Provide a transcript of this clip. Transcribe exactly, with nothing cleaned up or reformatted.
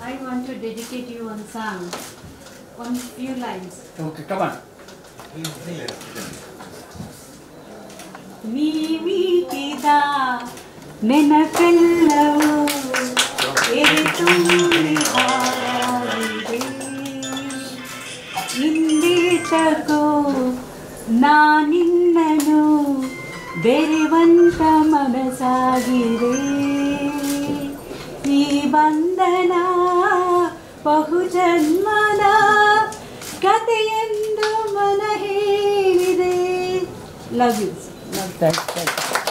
I want to dedicate you one song, one few lines. Okay, come on. ನೀವಿಕಿದ ನೆನಪೆಲ್ಲವೂ ಎರೆತುಂಬಿ ಹಾರಾಡಿದೆ ಇಂದೇತಕೋ ನಾನಿನ್ನನು ಬೆರೆವಂತ ಮನಸಾಗಿದೆ ಈ ಬಂಧನ ಬಹುಜನ್ಮದ ಕಥೆಯೆಂದು ಮನ ಹೇಳಿದೆ. Love you. Thanks, thanks.